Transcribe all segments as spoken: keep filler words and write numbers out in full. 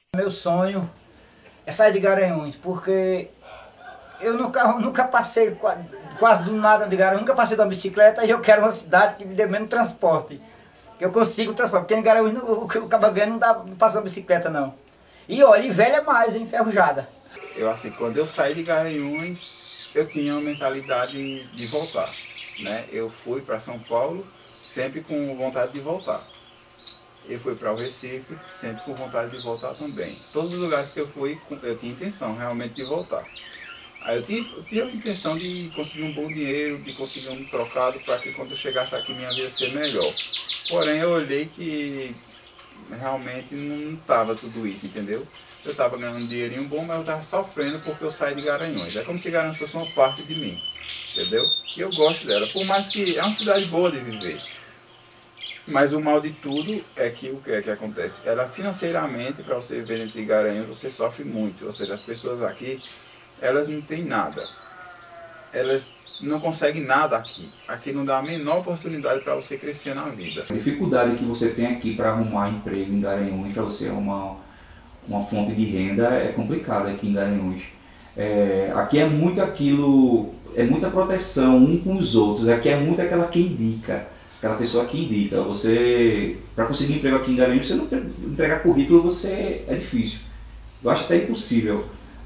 Meu sonho é sair de Garanhuns, porque eu nunca, nunca passei quase, quase do nada de Garanhuns, nunca passei de uma bicicleta e eu quero uma cidade que me dê menos transporte. Que eu consigo transporte, porque em Garanhuns o, o Cabo Grande não dá pra passar uma bicicleta não. E olha, e velha é mais, enferrujada. Eu assim, quando eu saí de Garanhuns, eu tinha uma mentalidade de voltar, né? Eu fui para São Paulo sempre com vontade de voltar. Eu fui para o Recife, sempre com vontade de voltar também. Todos os lugares que eu fui, eu tinha intenção realmente de voltar. Aí eu tinha, eu tinha a intenção de conseguir um bom dinheiro, de conseguir um trocado para que quando eu chegasse aqui minha vida ser melhor. Porém eu olhei que realmente não estava tudo isso, entendeu? Eu estava ganhando um dinheirinho bom, mas eu estava sofrendo porque eu saí de Garanhuns. É como se Garanhuns fosse uma parte de mim, entendeu? E eu gosto dela, por mais que é uma cidade boa de viver. Mas o mal de tudo é que o que é que acontece? Ela financeiramente, para você viver dentro de Garanhuns, você sofre muito. Ou seja, as pessoas aqui, elas não têm nada. Elas não conseguem nada aqui. Aqui não dá a menor oportunidade para você crescer na vida. A dificuldade que você tem aqui para arrumar emprego em Garanhuns, para você arrumar uma fonte de renda, é complicado aqui em Garanhuns. É, aqui é muito aquilo, é muita proteção um com os outros. Aqui é muito aquela que indica. Aquela pessoa que indica, você, para conseguir emprego aqui em Garanhuns, você não entregar currículo, você, é difícil. Eu acho até impossível.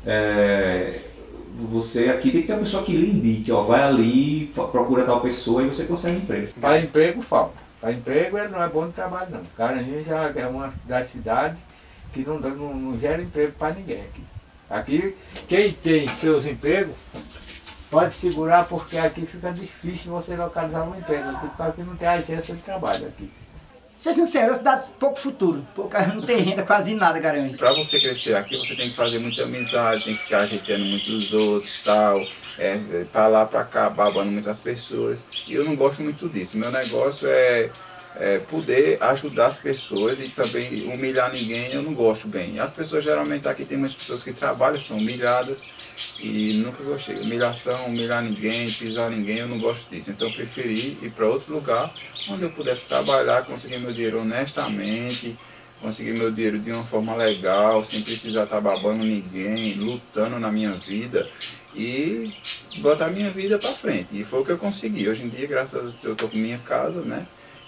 É, você aqui tem que ter uma pessoa que lhe indique, ó, vai ali, procura tal pessoa e você consegue emprego. Para emprego falta. Para emprego não é bom de trabalho não. Garanhuns já é uma das cidades que não, não, não gera emprego para ninguém aqui. Aqui, quem tem seus empregos, pode segurar, porque aqui fica difícil você localizar um emprego, porque aqui não tem agência de trabalho aqui. Ser sincero, dá pouco futuro, porque não tem renda quase de nada, Garanhuns. Para você crescer aqui, você tem que fazer muita amizade, tem que ficar ajeitando muito os outros e tal, é, pra lá, pra cá, babando muitas pessoas. E eu não gosto muito disso. Meu negócio é, é poder ajudar as pessoas e também humilhar ninguém, eu não gosto bem. As pessoas geralmente aqui, tem muitas pessoas que trabalham, são humilhadas. E nunca gostei. Humilhação, humilhar ninguém, pisar ninguém, eu não gosto disso. Então eu preferi ir para outro lugar onde eu pudesse trabalhar, conseguir meu dinheiro honestamente, conseguir meu dinheiro de uma forma legal, sem precisar estar babando ninguém, lutando na minha vida e botar minha vida para frente. E foi o que eu consegui. Hoje em dia, graças a Deus, eu estou com minha casa, né?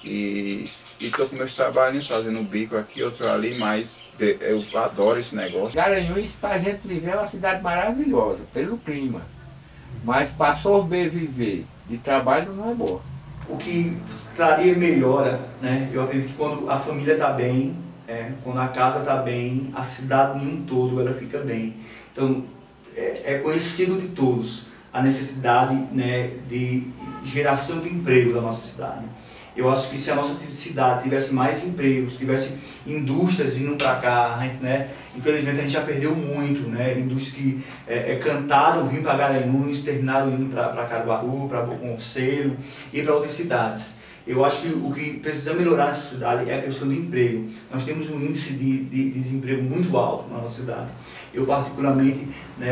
E estou com meus trabalhos, fazendo um bico aqui, outro ali, mas eu adoro esse negócio. Garanhuns, para a gente viver, é uma cidade maravilhosa, pelo clima. Mas para sobreviver de trabalho não é boa. O que traria melhora, né? Eu acredito que quando a família está bem, é, quando a casa está bem, a cidade em um todo ela fica bem. Então, é, é conhecido de todos a necessidade, né, de geração de emprego da nossa cidade. Eu acho que se a nossa cidade tivesse mais empregos, tivesse indústrias vindo para cá, né? Infelizmente a gente já perdeu muito, né? Indústrias que é, é, cantaram, vim para Garanhuns, terminaram indo para Caruaru, para Bom Conselho e para outras cidades. Eu acho que o que precisa melhorar nessa cidade é a questão do emprego. Nós temos um índice de, de, de desemprego muito alto na nossa cidade. Eu particularmente, né,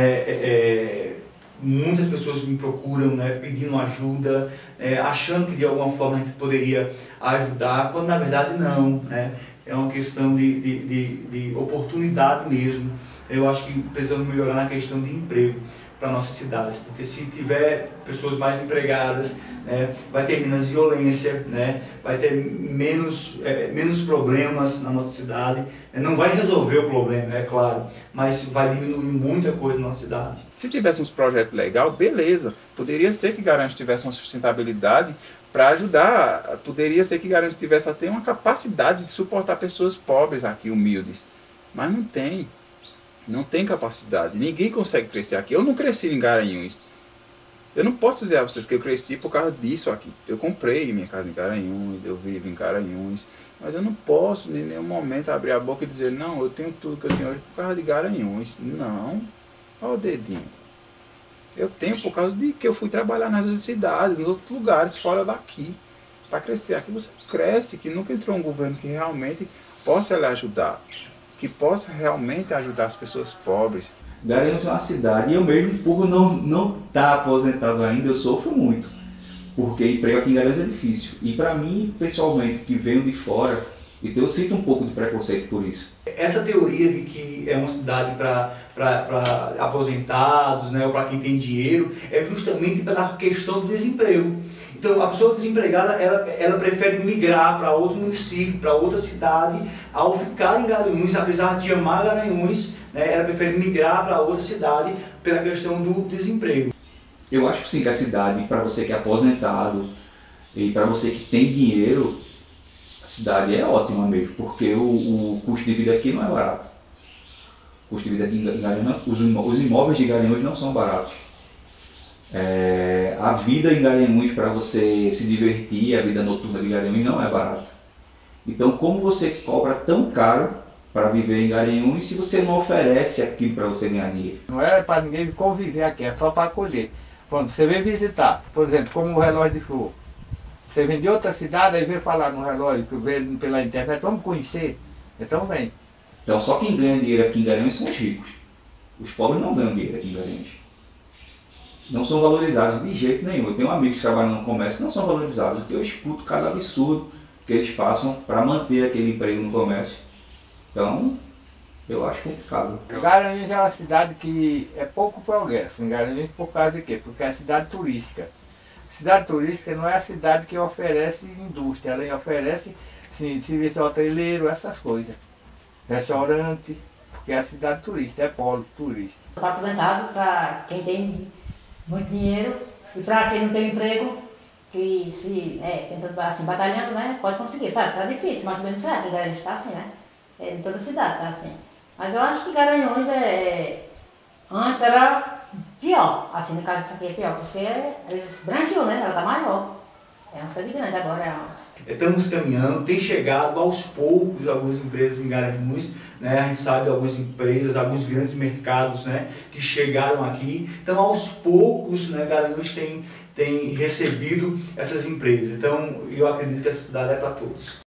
é, muitas pessoas me procuram, né, pedindo ajuda, é, achando que de alguma forma a gente poderia ajudar, quando na verdade não, né? É uma questão de, de, de, de oportunidade mesmo. Eu acho que precisamos melhorar na questão de emprego para nossas cidades, porque se tiver pessoas mais empregadas, né, vai ter menos violência, né, vai ter menos, é, menos problemas na nossa cidade. Não vai resolver o problema, é claro, mas vai diminuir muita coisa na nossa cidade. Se tivesse uns projetos legais, beleza. Poderia ser que Garanhuns tivesse uma sustentabilidade para ajudar. Poderia ser que Garanhuns tivesse até uma capacidade de suportar pessoas pobres aqui, humildes. Mas não tem. Não tem capacidade. Ninguém consegue crescer aqui. Eu não cresci em Garanhuns. Eu não posso dizer a vocês que eu cresci por causa disso aqui. Eu comprei minha casa em Garanhuns, eu vivo em Garanhuns. Mas eu não posso em nenhum momento abrir a boca e dizer, não, eu tenho tudo que eu tenho hoje por causa de Garanhuns. Não. Olha o dedinho. Eu tenho por causa de que eu fui trabalhar nas outras cidades, nos outros lugares, fora daqui. Para crescer aqui você cresce, que nunca entrou um governo que realmente possa lhe ajudar. Que possa realmente ajudar as pessoas pobres. Garanhuns é uma cidade, e eu mesmo, por não não estar aposentado ainda, eu sofro muito. Porque emprego aqui em Garanhuns é difícil. E para mim, pessoalmente, que venho de fora, Então eu sinto um pouco de preconceito por isso. Essa teoria de que é uma cidade para aposentados, né, ou para quem tem dinheiro, é justamente pela questão do desemprego. Então, a pessoa desempregada, ela, ela prefere migrar para outro município, para outra cidade, ao ficar em Garanhuns, apesar de amar Garanhuns, né, ela prefere migrar para outra cidade pela questão do desemprego. Eu acho sim que a cidade, para você que é aposentado e para você que tem dinheiro, a cidade é ótima mesmo, porque o, o custo de vida aqui não é barato. O custo de vida aqui em Garanhuns, os, os imóveis de Garanhuns não são baratos. É, a vida em Garanhuns para você se divertir, a vida noturna de Garanhuns não é barata. Então, como você cobra tão caro para viver em Garanhuns se você não oferece aquilo para você ganhar dinheiro? Não é para ninguém conviver aqui, é só para colher. Quando você vem visitar, por exemplo, como o relógio de flor, você vem de outra cidade e vem falar no relógio que vem pela internet, vamos conhecer, então vem. Então, só quem ganha dinheiro aqui em Garanhuns são os ricos. Os pobres não ganham dinheiro aqui em Garanhuns. Não são valorizados de jeito nenhum. Eu tenho amigos que trabalham no comércio que não são valorizados. Eu escuto cada absurdo que eles passam para manter aquele emprego no comércio. Então, eu acho complicado. Garanhuns é uma cidade que é pouco progresso. Em Garanhuns por causa de quê? Porque é cidade turística. Cidade turística não é a cidade que oferece indústria, ela oferece sim, serviço hoteleiro, essas coisas. Restaurante, porque é a cidade turística, é polo turístico. Para aposentado, para quem tem muito dinheiro e para quem não tem emprego, que se é, tenta assim, batalhando, né, pode conseguir, sabe? Tá difícil, mas menos certo, Garanhuns está assim, né? É, em toda a cidade tá assim. Mas eu acho que Garanhuns é, é antes era pior, assim, no caso disso aqui é pior, porque eles brandiu, né? Ela tá maior. É uma cidade grande agora, é uma... Estamos caminhando, tem chegado aos poucos algumas empresas em Garanhuns, né? A gente sabe de algumas empresas, alguns grandes mercados, né, que chegaram aqui. Então, aos poucos, né, Garanhuns tem, tem recebido essas empresas. Então, eu acredito que essa cidade é para todos.